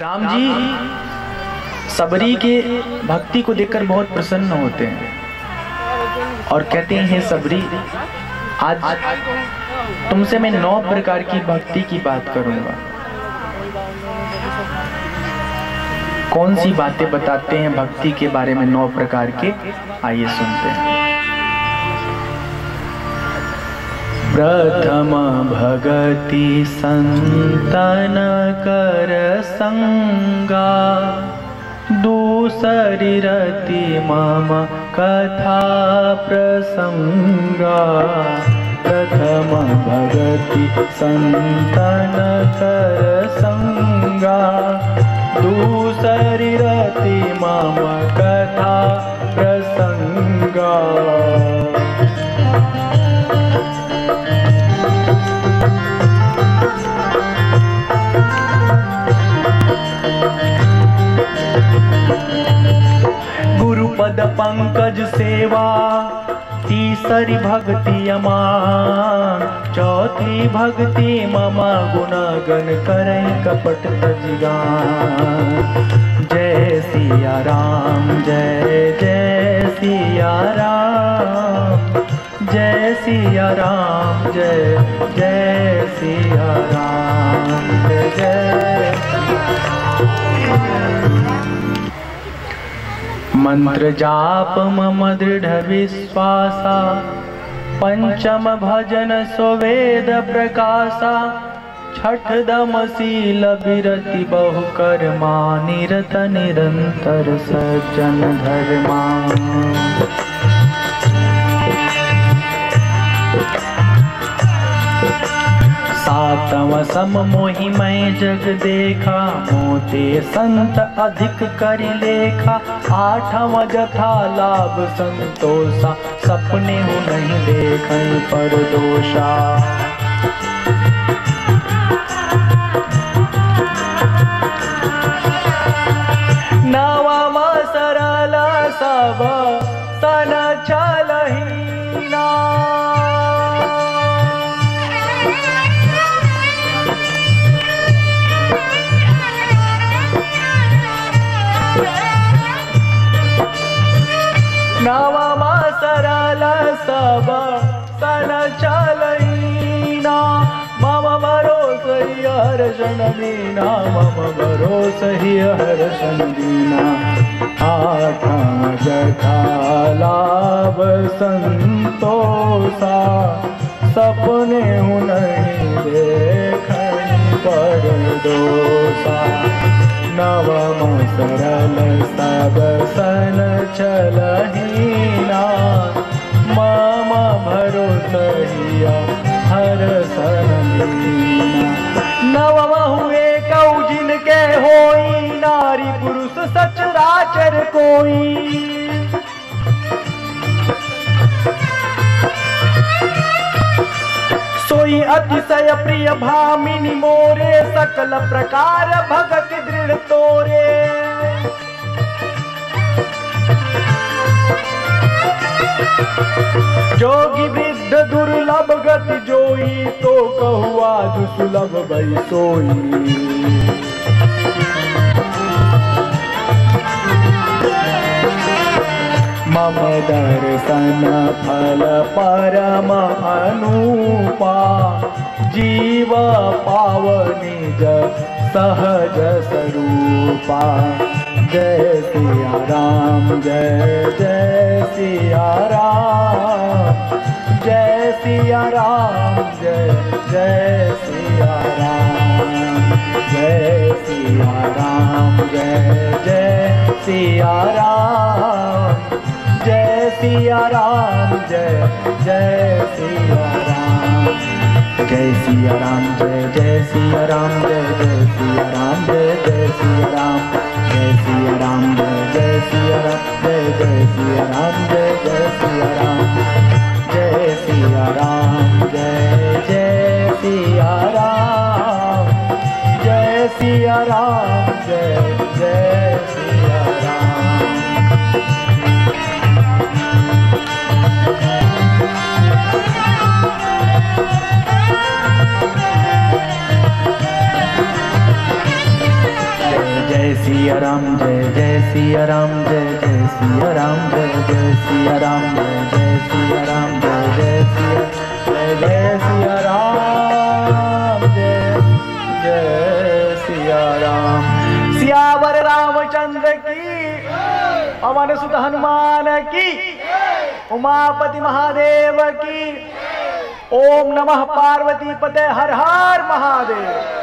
राम जी सबरी के भक्ति को देखकर बहुत प्रसन्न होते हैं और कहते हैं, हे सबरी, आज तुमसे मैं 9 प्रकार की भक्ति की बात करूंगा। कौन सी बातें बताते हैं भक्ति के बारे में 9 प्रकार के, आइए सुनते हैं। प्रथम भगति संतन कर संगा, दूसरी रति मम कथा प्रसंगा। प्रथम भगति संतन कर संगा, दूसरी रति मम कथा प्रसंगा। गुरुपद पंकज सेवा, तीसरी भक्ति अमान, चौथी भक्ति मम गुणगन करई कपट तजगान। जय सिया राम, जय जय सिया राम, जय सिया राम, जय जय सिया राम, जय जय। मंत्र जाप मम दृढ़ विश्वासा, पंचम भजन स्ववेद प्रकाशा। छठ दम शील विरति बहु कर्मा, निरत निरंतर सज्जन धर्मा। सातम सम मोहि मैं जग देखा, मोते संत अधिक करि लेखा। आठम जथा लाभ संतोषा, सपने हो नहीं देखन पर दोषा। नवम सरल सब सन छलहीना, नवम सरल सब सन छलहीना। मम भरोसा हर्षण दीना, मम भरोसा हर्षण दीना। आठम जथा लाभ संतोषा, सपने हूँ नहीं देखन पर दोषा। नवम सरल सब सन छलहीना, मम भरोसा हर्षण दीना। नवम हुए कौ जिनके होई, नारी पुरुष सचराचर कोई। सोई अतिशय प्रिय भामिनी मोरे, सकल प्रकार भगति दृढ़ तोरे। जोगी वृद्ध दुर्लभ गति जोई, तो कहुआ दुसुलभ भई सोई। मम दर्शन फल परम अनुपा, जीव पावनि सहज स्वरूपा। जय सिया राम, जय जय सिया राम, जय सिया राम, जय जय सिया राम, जय सिया राम, जय जय सिया राम, जय सिया राम, जय जय सिया राम। जय सिया राम, जय जय सिया राम, जय जय सिया राम, जय जय सिया राम। जय सिया राम, जय जय सिया राम, जय जय सिया राम, जय जय सिया राम। जय सिया राम, जय जय सिया राम, जय सिया राम, जय जय सिया राम। जय सिया राम, जय जय सिया राम, जय जय सिया राम, जय जय सिया राम, जय जय सिया राम, जय जय सिया राम, जय जय सिया राम। सियावर रामचंद्र की, पवन सुत हनुमान की, उमापति महादेव की। ओम नमः पार्वती पते, हर हर महादेव।